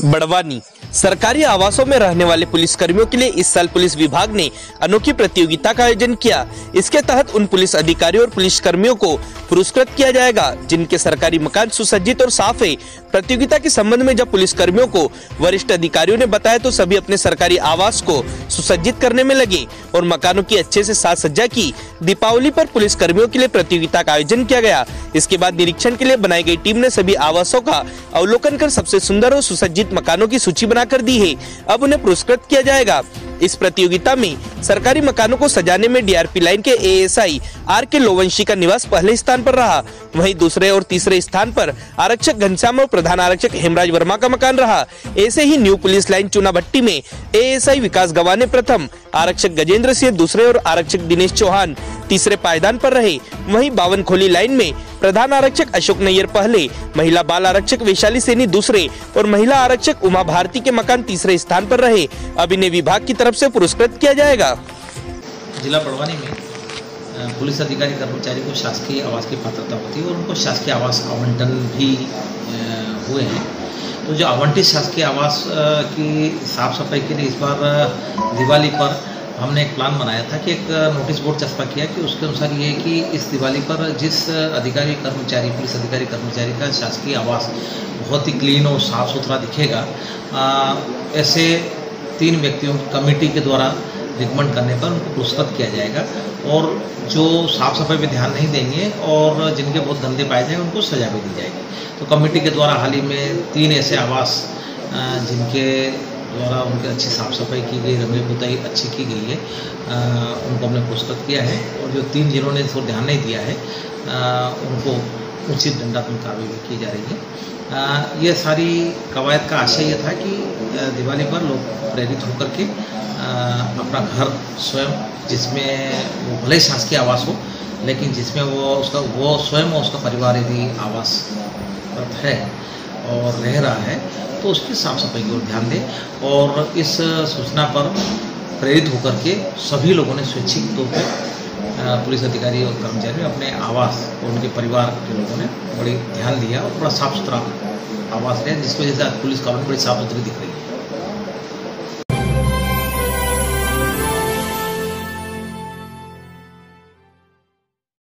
बड़वानी सरकारी आवासों में रहने वाले पुलिसकर्मियों के लिए इस साल पुलिस विभाग ने अनोखी प्रतियोगिता का आयोजन किया। इसके तहत उन पुलिस अधिकारियों और पुलिसकर्मियों को पुरस्कृत किया जाएगा जिनके सरकारी मकान सुसज्जित और साफ है। प्रतियोगिता के संबंध में जब पुलिसकर्मियों को वरिष्ठ अधिकारियों ने बताया तो सभी अपने सरकारी आवास को सुसज्जित करने में लगे और मकानों की अच्छे से साज सज्जा की। दीपावली पर पुलिसकर्मियों के लिए प्रतियोगिता का आयोजन किया गया। इसके बाद निरीक्षण के लिए बनाई गई टीम ने सभी आवासों का अवलोकन कर सबसे सुंदर और सुसज्जित मकानों की सूची बनाकर दी है। अब उन्हें पुरस्कृत किया जाएगा। इस प्रतियोगिता में सरकारी मकानों को सजाने में डीआरपी लाइन के एएसआई आर.के. लोवंशी का निवास पहले स्थान पर रहा। वहीं दूसरे और तीसरे स्थान पर आरक्षक घनश्याम और प्रधान आरक्षक हेमराज वर्मा का मकान रहा। ऐसे ही न्यू पुलिस लाइन चुनाभट्टी में एएसआई विकास गवा ने प्रथम, आरक्षक गजेंद्र सिंह दूसरे और आरक्षक दिनेश चौहान तीसरे पायदान पर रहे। वहीं बावनखोली लाइन में प्रधान आरक्षक अशोक नैयर पहले, महिला बाल आरक्षक वैशाली सैनी दूसरे और महिला आरक्षक उमा भारती के मकान तीसरे स्थान पर रहे। अब इन्हें विभाग की तरफ से पुरस्कृत किया जाएगा। जिला बड़वानी में पुलिस अधिकारी कर्मचारी को शासकीय आवास की पात्रता होती है और उनको शासकीय आवास आवंटन भी हुए हैं। तो जो आवंटित शासकीय आवास की साफ सफाई के लिए इस बार दिवाली पर हमने एक प्लान बनाया था कि एक नोटिस बोर्ड चस्पा किया कि उसके अनुसार ये कि इस दिवाली पर जिस अधिकारी कर्मचारी पुलिस अधिकारी कर्मचारी का शासकीय आवास बहुत ही क्लीन और साफ़ सुथरा दिखेगा, ऐसे 3 व्यक्तियों की कमेटी के द्वारा रिकमेंड करने पर उनको पुरस्कृत किया जाएगा और जो साफ़ सफाई पे ध्यान नहीं देंगे और जिनके बहुत गंदे पाए जाएंगे उनको सजा भी दी जाएगी। तो कमेटी के द्वारा हाल ही में 3 ऐसे आवास जिनके द्वारा उनकी अच्छी साफ़ सफाई की गई, रंगाई पुताई अच्छी की गई है, उनको हमने पुरस्कृत किया है। और जो 3 जिन्होंने इसको ध्यान नहीं दिया है उनको उचित दंडात्मक कार्रवाई भी की जा रही है। ये सारी कवायद का आशय ये था कि दिवाली पर लोग प्रेरित होकर के अपना घर स्वयं, जिसमें वो भले ही शासकीय आवास हो लेकिन जिसमें वो स्वयं और उसका परिवार यदि आवास है और रह रहा है तो उसकी साफ सफाई की ओर ध्यान दें। और इस सूचना पर प्रेरित होकर के सभी लोगों ने स्वैच्छिक तौर पर पुलिस अधिकारी और कर्मचारी अपने आवास और उनके परिवार के लोगों ने बड़ी ध्यान दिया और बड़ा साफ सुथरा आवास है, जिसकी वजह से आज पुलिस कॉलोनी बड़ी साफ सुथरी दिख रही है।